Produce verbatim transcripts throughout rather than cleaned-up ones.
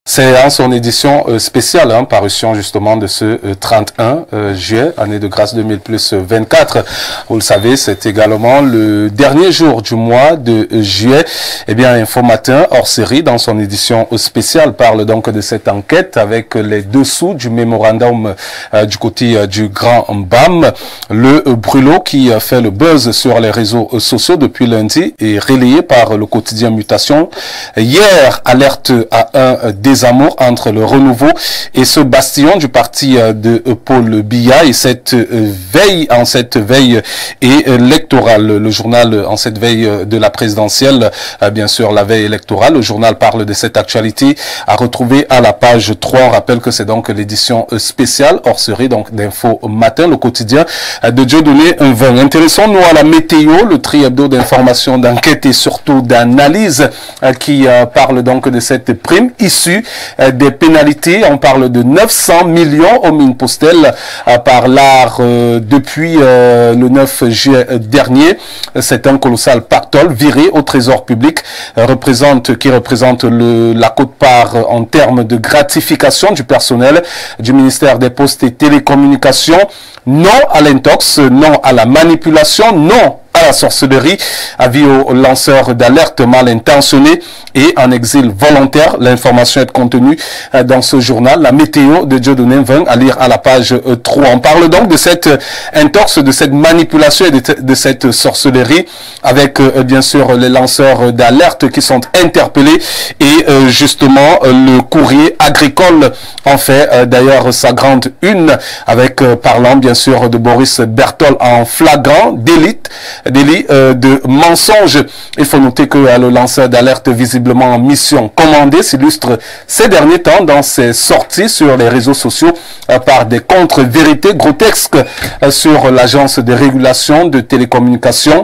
C'est en son édition euh, spéciale, hein, parution justement de ce euh, trente et un euh, juillet, année de grâce deux mille plus vingt-quatre. Vous le savez, c'est également le dernier jour du mois de euh, juillet. Eh bien, Info Matin, hors série, dans son édition spéciale, parle donc de cette enquête avec les dessous du mémorandum euh, du côté euh, du Grand Mbam. Le euh, brûlot qui euh, fait le buzz sur les réseaux euh, sociaux depuis lundi est relayé par le quotidien Mutation. Hier, alerte à un euh, désamour entre le renouveau et ce bastion du parti de Paul Biya et cette veille, en cette veille électorale. Le journal, en cette veille de la présidentielle, bien sûr, la veille électorale, le journal parle de cette actualité à retrouver à la page trois. On rappelle que c'est donc l'édition spéciale hors série, donc d'Info Matin, le quotidien de Dieudonné Nveng. Intéressons-nous à la météo, le tri hebdo d'informations, d'enquête et surtout d'analyse qui parle donc de cette prime issue des pénalités. On parle de neuf cents millions aux mines Postel euh, par l'art euh, depuis euh, le neuf juillet dernier. C'est un colossal pactole viré au trésor public euh, représente, qui représente le, la quote-part en termes de gratification du personnel du ministère des Postes et Télécommunications. Non à l'intox, non à la manipulation, non à la sorcellerie, avis aux lanceurs d'alerte mal intentionnés et en exil volontaire. L'information est contenue dans ce journal, la météo de Dieudonné Nveng, à lire à la page trois. On parle donc de cette intox, de cette manipulation et de, de cette sorcellerie avec bien sûr les lanceurs d'alerte qui sont interpellés et justement le courrier agricole en fait d'ailleurs sa grande une avec parlant bien sûr de Boris Berthold en flagrant d'élite délit euh, de mensonge. Il faut noter que euh, le lanceur d'alerte visiblement en mission commandée s'illustre ces derniers temps dans ses sorties sur les réseaux sociaux euh, par des contre-vérités grotesques euh, sur l'agence de régulation de télécommunications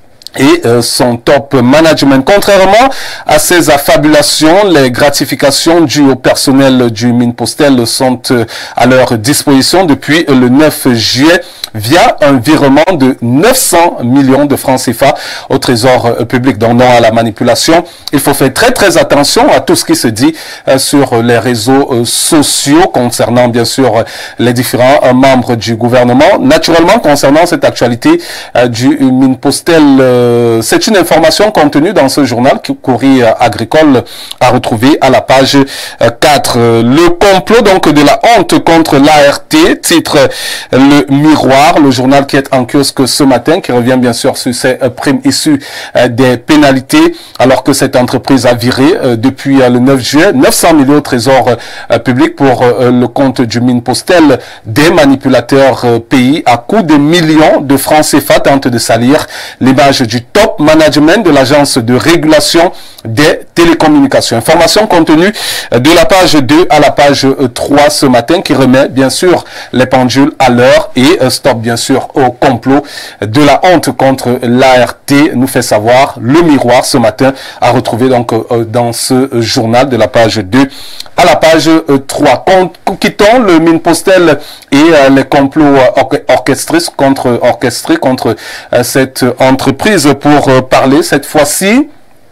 et euh, son top management. Contrairement à ces affabulations, les gratifications dues au personnel du Mines Postel sont euh, à leur disposition depuis le neuf juillet via un virement de neuf cents millions de francs C F A au trésor euh, public. Donc non à la manipulation. Il faut faire très très attention à tout ce qui se dit euh, sur les réseaux euh, sociaux concernant bien sûr euh, les différents euh, membres du gouvernement. Naturellement, concernant cette actualité euh, du Mines Postel, euh, c'est une information contenue dans ce journal Courrier agricole à retrouver à la page quatre. Le complot donc de la honte contre l'A R T, titre Le Miroir, le journal qui est en kiosque ce matin, qui revient bien sûr sur ces primes issues des pénalités, alors que cette entreprise a viré depuis le neuf juillet neuf cents millions au trésor public pour le compte du Mines Postel. Des manipulateurs pays à coût de millions de francs C F A tentent de salir l'image du top management de l'agence de régulation des télécommunications. Information contenue de la page deux à la page trois ce matin qui remet bien sûr les pendules à l'heure et stop bien sûr au complot de la honte contre l'A R T, nous fait savoir Le Miroir ce matin, à retrouver donc dans ce journal de la page deux à la page trois. Quittons le Mines Postel et les complots orchestrés contre, orchestrés contre cette entreprise pour parler cette fois-ci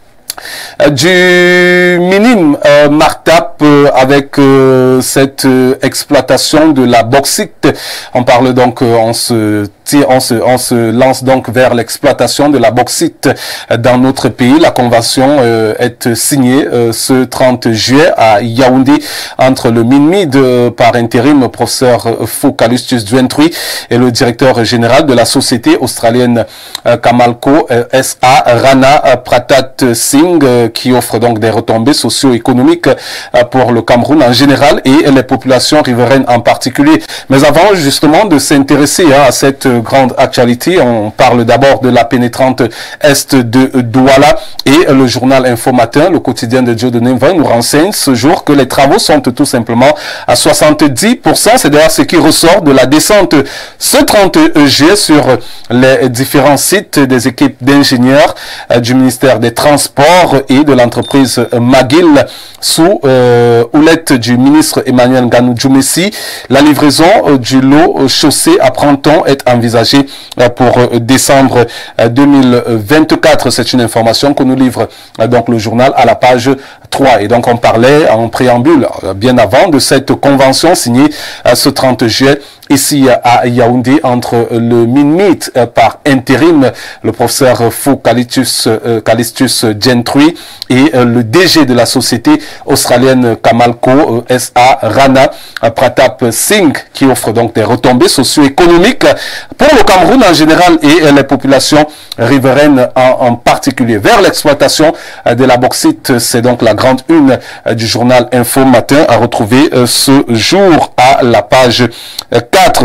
du minime euh, Martap euh, avec euh, cette euh, exploitation de la bauxite. On parle donc, euh, on se tire, on se, on se lance donc vers l'exploitation de la bauxite dans notre pays. La convention euh, est signée euh, ce trente juillet à Yaoundé entre le MINMID euh, par intérim professeur Foucalustus Duentry et le directeur général de la société australienne euh, Camalco euh, S A Rana euh, Pratat Singh, qui offre donc des retombées socio-économiques pour le Cameroun en général et les populations riveraines en particulier. Mais avant justement de s'intéresser hein, à cette grande actualité, on parle d'abord de la pénétrante est de Douala et le journal Info Matin, le quotidien de Dieudonné Nveng, nous renseigne ce jour que les travaux sont tout simplement à soixante-dix pour cent. C'est d'ailleurs ce qui ressort de la descente ce trente juillet sur les différents sites des équipes d'ingénieurs du ministère des Transports et de l'entreprise McGill sous euh, houlette du ministre Emmanuel Nganou Djoumessi. La livraison euh, du lot chaussé à Printemps est en envisagées pour décembre deux mille vingt-quatre. C'est une information que nous livre donc le journal à la page trois. Et donc on parlait en préambule bien avant de cette convention signée ce trente juillet ici à Yaoundé entre le MINMIT par intérim, le professeur Fou Calistus, Calistus Gentry, et le D G de la société australienne Camalco S A Rana Pratap Singh, qui offre donc des retombées socio-économiques pour le Cameroun en général et les populations riveraines en, en particulier. Vers l'exploitation de la bauxite, c'est donc la grande une du journal Info Matin à retrouver ce jour à la page quatre.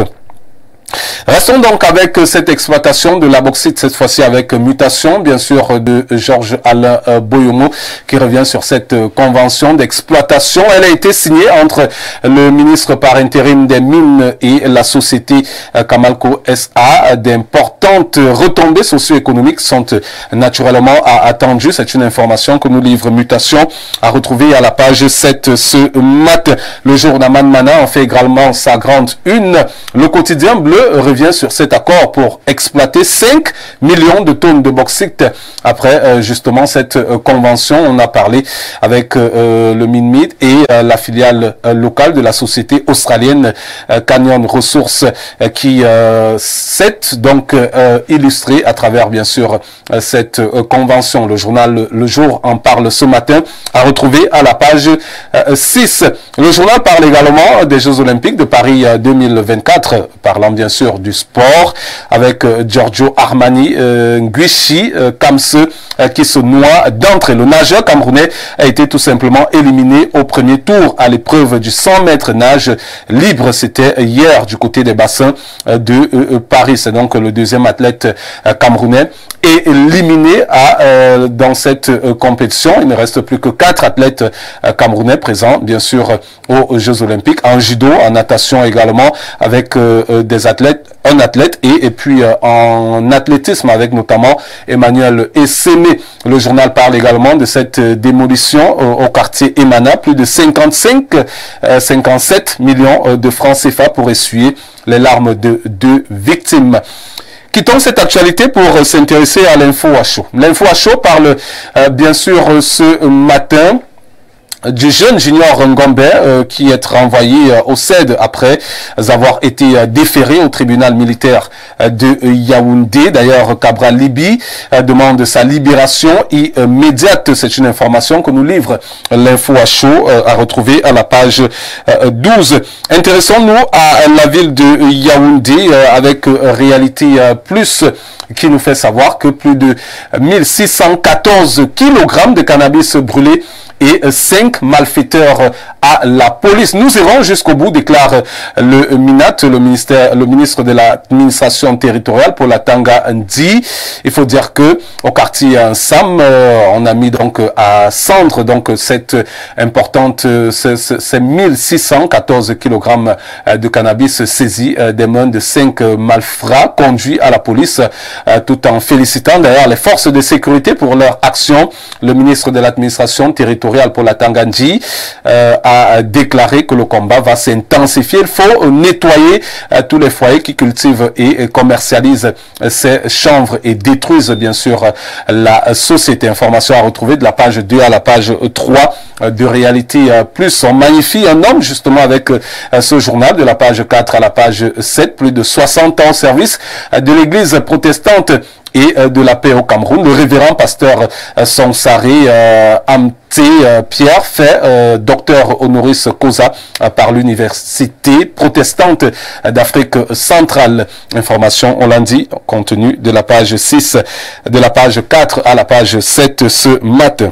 Restons donc avec cette exploitation de la bauxite, cette fois-ci avec mutation, bien sûr, de Georges Alain Boyomo, qui revient sur cette convention d'exploitation. Elle a été signée entre le ministre par intérim des Mines et la société Camalco S A. D'importantes retombées socio-économiques sont naturellement attendues. C'est une information que nous livre Mutation, à retrouver à la page sept ce matin. Le journal Manmana en fait également sa grande une. Le quotidien bleu revient sur cet accord pour exploiter cinq millions de tonnes de bauxite. Après euh, justement cette euh, convention, on a parlé avec euh, le MINMIT et euh, la filiale euh, locale de la société australienne euh, Canyon Resources euh, qui euh, s'est donc euh, illustré à travers bien sûr euh, cette euh, convention. Le journal Le, Le Jour en parle ce matin, à retrouver à la page euh, six. Le journal parle également des Jeux Olympiques de Paris euh, deux mille vingt-quatre, parlant bien sûr du sport, avec euh, Giorgio Armani euh, Nguichi euh, Kamse euh, qui se noie d'entrée. Le nageur camerounais a été tout simplement éliminé au premier tour à l'épreuve du cent mètres nage libre. C'était hier du côté des bassins euh, de euh, Paris. C'est donc le deuxième athlète euh, camerounais éliminé à, euh, dans cette euh, compétition. Il ne reste plus que quatre athlètes euh, camerounais présents, bien sûr, euh, aux Jeux Olympiques, en judo, en natation également, avec euh, euh, des athlètes, un athlète, et, et puis euh, en athlétisme, avec notamment Emmanuel Essémé. Le journal parle également de cette euh, démolition euh, au quartier Emana, plus de cinquante-cinq, euh, cinquante-sept millions euh, de francs C F A pour essuyer les larmes de deux victimes. Quittons cette actualité pour euh, s'intéresser à l'info à chaud. L'info à chaud parle euh, bien sûr ce matin du jeune Junior Ngombe euh, qui est renvoyé euh, au C E D après avoir été euh, déféré au tribunal militaire euh, de Yaoundé. D'ailleurs, Cabral Libi euh, demande sa libération immédiate. C'est une information que nous livre l'info à chaud, euh, à retrouver à la page euh, douze. Intéressons-nous à la ville de Yaoundé euh, avec euh, Réalité euh, Plus, qui nous fait savoir que plus de mille six cent quatorze kilogrammes de cannabis brûlés et cinq malfaiteurs à la police. Nous irons jusqu'au bout, déclare le MINAT, le ministère, le ministre de l'administration territoriale pour la Tanga Ndi. Il faut dire que au quartier Sam, on a mis donc à cendre donc cette importante, ces mille six cent quatorze kilogrammes de cannabis saisis des mains de cinq malfrats conduits à la police, tout en félicitant d'ailleurs les forces de sécurité pour leur action. Le ministre de l'administration territoriale pour la Tangandji euh, a déclaré que le combat va s'intensifier. Il faut nettoyer euh, tous les foyers qui cultivent et, et commercialisent euh, ces chanvres et détruisent bien sûr euh, la société. Information à retrouver de la page deux à la page trois euh, de Réalité euh, Plus. On magnifie un homme justement avec euh, ce journal de la page quatre à la page sept. Plus de soixante ans au service euh, de l'église protestante et euh, de la paix au Cameroun. Le révérend pasteur euh, Sonsari euh, Amté euh, Pierre fait euh, docteur honoris causa euh, par l'université protestante d'Afrique centrale. Information, on l'a dit, contenu de la page six, de la page quatre à la page sept ce matin.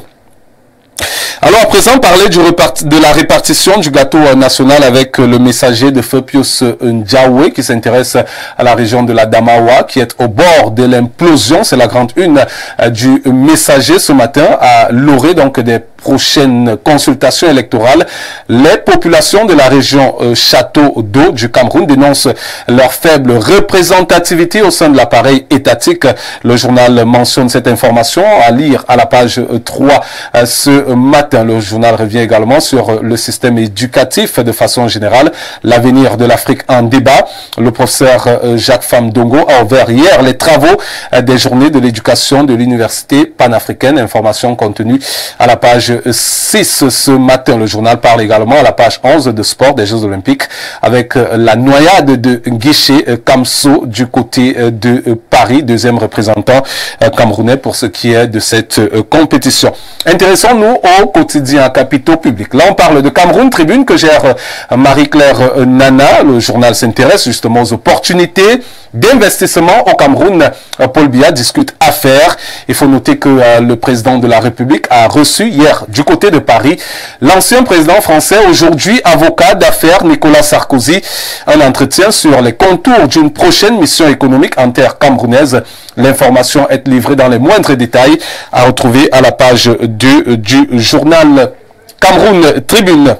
Alors à présent, parler du de la répartition du gâteau national avec le messager de feu Pius Ndiaoué qui s'intéresse à la région de la Damawa qui est au bord de l'implosion. C'est la grande une du messager ce matin à l'orée donc des prochaine consultation électorale. Les populations de la région euh, Château d'Eau du Cameroun dénoncent leur faible représentativité au sein de l'appareil étatique. Le journal mentionne cette information à lire à la page trois euh, ce matin. Le journal revient également sur le système éducatif de façon générale. L'avenir de l'Afrique en débat. Le professeur euh, Jacques Famdongo a ouvert hier les travaux euh, des journées de l'éducation de l'université panafricaine. Information contenue à la page six ce matin. Le journal parle également à la page onze de sport des Jeux Olympiques avec euh, la noyade de Guichet euh, Kamso du côté euh, de euh, Paris, deuxième représentant euh, camerounais pour ce qui est de cette euh, compétition. Intéressons-nous au quotidien capitaux publics. Là, on parle de Cameroun Tribune que gère euh, Marie-Claire euh, Nana. Le journal s'intéresse justement aux opportunités d'investissement au Cameroun. Euh, Paul Biya discute affaires. Il faut noter que euh, le président de la République a reçu hier du côté de Paris l'ancien président français, aujourd'hui avocat d'affaires Nicolas Sarkozy. Un entretien sur les contours d'une prochaine mission économique en terre camerounaise. L'information est livrée dans les moindres détails à retrouver à la page deux du journal Cameroun Tribune.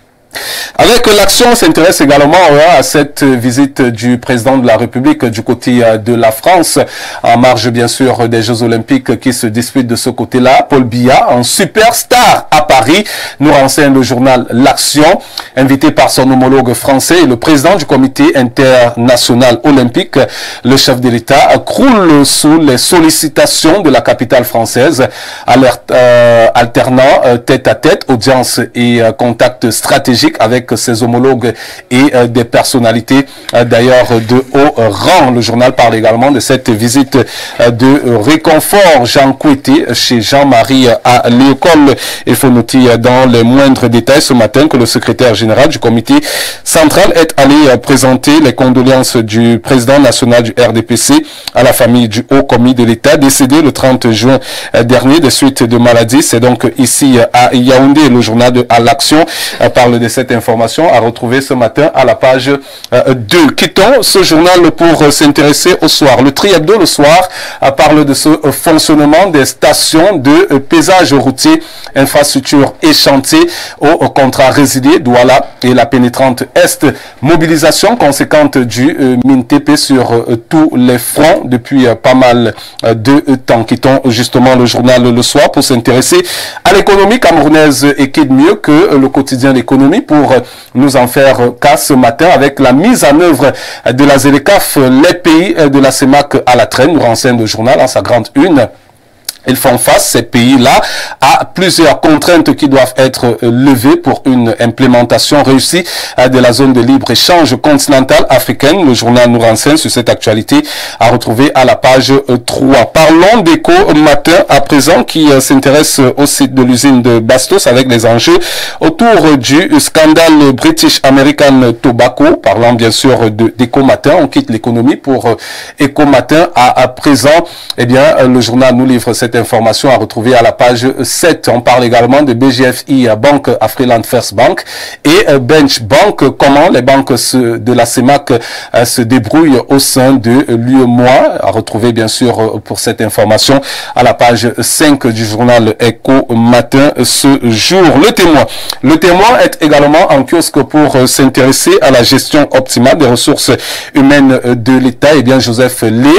Avec l'action, on s'intéresse également à cette visite du président de la République du côté de la France, en marge bien sûr des Jeux Olympiques qui se disputent de ce côté-là. Paul Biya, un superstar à Paris, nous renseigne le journal L'Action. Invité par son homologue français et le président du comité international olympique, le chef de l'État croule sous les sollicitations de la capitale française, alerte, euh, alternant euh, tête à tête, audience et euh, contact stratégique avec ses homologues et euh, des personnalités euh, d'ailleurs de haut rang. Le journal parle également de cette visite euh, de réconfort Jean Kouété chez Jean-Marie à l'école. Il faut noter dans les moindres détails ce matin que le secrétaire général du comité central est allé euh, présenter les condoléances du président national du R D P C à la famille du haut commis de l'État décédé le trente juin euh, dernier des suites de maladie. C'est donc ici euh, à Yaoundé. Le journal de à l'Action euh, parle de cette information à retrouver ce matin à la page euh, deux. Quittons ce journal pour euh, s'intéresser au soir. Le Tri-Hebdo le soir euh, parle de ce euh, fonctionnement des stations de euh, paysage routier, infrastructure et chantier au, au contrat résilié Douala et la pénétrante Est. Mobilisation conséquente du euh, MINTP sur euh, tous les fronts depuis euh, pas mal euh, de temps. Quittons justement le journal le soir pour s'intéresser à l'économie camerounaise et qui de mieux que euh, le quotidien d'économie pour nous en faire cas ce matin avec la mise en œuvre de la ZLECAf, les pays de la CEMAC à la traîne, nous renseigne le journal en sa grande une. Ils font face, ces pays-là, à plusieurs contraintes qui doivent être levées pour une implémentation réussie de la zone de libre-échange continentale africaine. Le journal nous renseigne sur cette actualité à retrouver à la page trois. Parlons d'Éco Matin à présent qui s'intéresse au site de l'usine de Bastos avec les enjeux autour du scandale British American Tobacco. Parlant bien sûr d'Éco Matin, on quitte l'économie pour Éco Matin à, à présent. Eh bien, le journal nous livre cette information à retrouver à la page sept. On parle également de B G F I Bank, Afriland First Bank et Bench Bank. Comment les banques de la CEMAC se débrouillent au sein de l'U E M O A. À retrouver bien sûr pour cette information à la page cinq du journal Éco Matin ce jour. Le Témoin. Le Témoin est également en kiosque pour s'intéresser à la gestion optimale des ressources humaines de l'État. Et bien Joseph Lé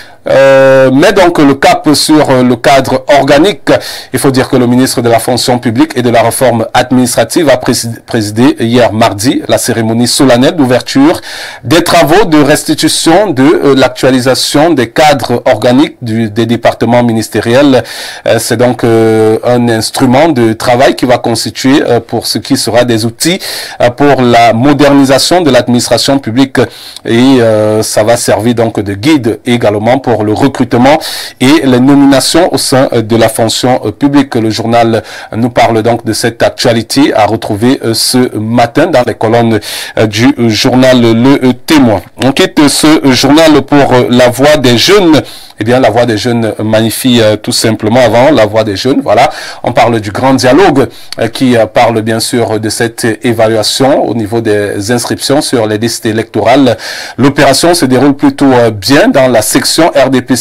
Euh, met donc le cap sur euh, le cadre organique. Il faut dire que le ministre de la fonction publique et de la réforme administrative a présidé, présidé hier mardi la cérémonie solennelle d'ouverture des travaux de restitution de euh, l'actualisation des cadres organiques du, des départements ministériels. Euh, C'est donc euh, un instrument de travail qui va constituer euh, pour ce qui sera des outils euh, pour la modernisation de l'administration publique et euh, ça va servir donc de guide également pour pour le recrutement et les nominations au sein de la fonction publique. Le journal nous parle donc de cette actualité à retrouver ce matin dans les colonnes du journal Le Témoin. On quitte ce journal pour la voix des jeunes. Eh bien, la voix des jeunes magnifie euh, tout simplement avant la voix des jeunes. Voilà, on parle du grand dialogue euh, qui euh, parle bien sûr de cette évaluation au niveau des inscriptions sur les listes électorales. L'opération se déroule plutôt euh, bien dans la section R D P C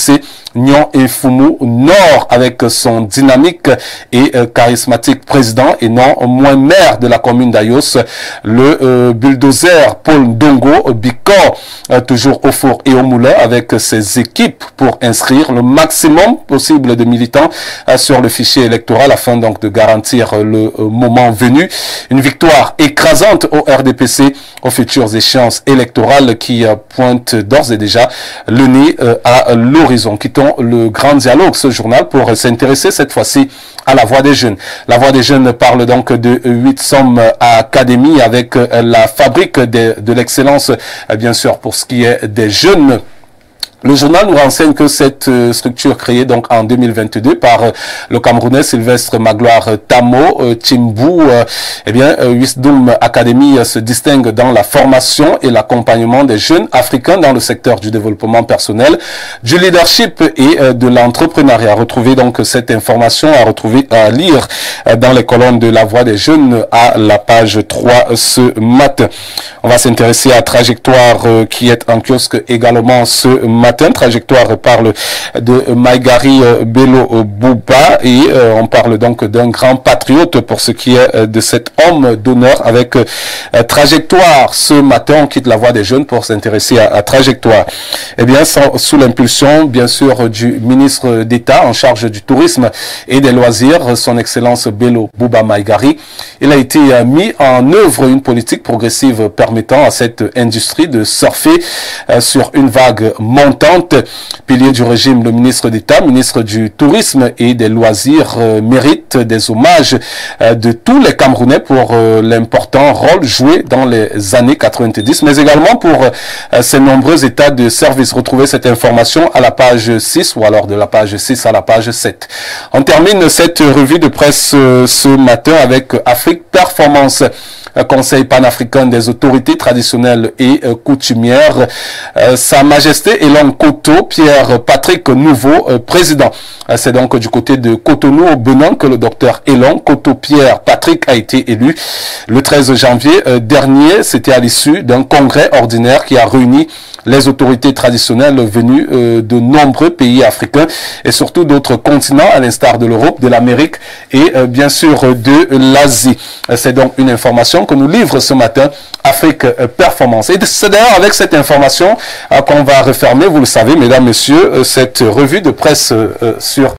Nyon Nfumu Nord avec son dynamique et euh, charismatique président et non moins maire de la commune d'Ayos, le euh, bulldozer Paul Ndongo Bicor, euh, toujours au four et au moulin avec ses équipes pour inscrire le maximum possible de militants euh, sur le fichier électoral afin donc de garantir euh, le euh, moment venu. Une victoire écrasante au R D P C aux futures échéances électorales qui euh, pointent d'ores et déjà le nez euh, à l'horizon. Quittons le grand dialogue, ce journal, pour s'intéresser cette fois-ci à la Voix des jeunes. La Voix des jeunes parle donc de huit sommes académie avec la fabrique de, de l'excellence, bien sûr, pour ce qui est des jeunes. Le journal nous renseigne que cette euh, structure créée donc en deux mille vingt-deux par euh, le Camerounais Sylvestre Magloire Tamo euh, Timbu, euh, eh bien euh, Wisdom Academy euh, se distingue dans la formation et l'accompagnement des jeunes africains dans le secteur du développement personnel, du leadership et euh, de l'entrepreneuriat. Retrouvez donc cette information à retrouver à lire euh, dans les colonnes de La Voix des jeunes à la page trois ce matin. On va s'intéresser à Trajectoire euh, qui est en kiosque également ce matin. Trajectoire parle de Maïgari Bello Bouba et euh, on parle donc d'un grand patriote pour ce qui est de cet homme d'honneur avec euh, Trajectoire. Ce matin, on quitte La Voix des jeunes pour s'intéresser à, à Trajectoire. Eh bien, sans, sous l'impulsion, bien sûr, du ministre d'État en charge du tourisme et des loisirs, son Excellence Bello Bouba Maïgari, il a été euh, mis en œuvre une politique progressive permettant à cette industrie de surfer euh, sur une vague montante. Pilier du régime, le ministre d'État, ministre du Tourisme et des Loisirs, euh, mérite des hommages euh, de tous les Camerounais pour euh, l'important rôle joué dans les années quatre-vingt-dix, mais également pour euh, ses nombreux états de service. Retrouvez cette information à la page six ou alors de la page six à la page sept. On termine cette revue de presse euh, ce matin avec Afrique Performance. Conseil panafricain des autorités traditionnelles et euh, coutumières, euh, Sa Majesté Elon Koto Pierre Patrick, nouveau euh, président. Euh, C'est donc du côté de Cotonou au Benin que le docteur Elon Koto Pierre Patrick a été élu le treize janvier euh, dernier. C'était à l'issue d'un congrès ordinaire qui a réuni les autorités traditionnelles venues euh, de nombreux pays africains et surtout d'autres continents à l'instar de l'Europe, de l'Amérique et euh, bien sûr de l'Asie. Euh, C'est donc une information que nous livre ce matin Afrique euh, Performance. Et c'est d'ailleurs avec cette information euh, qu'on va refermer, vous le savez, mesdames, messieurs, euh, cette revue de presse euh, sur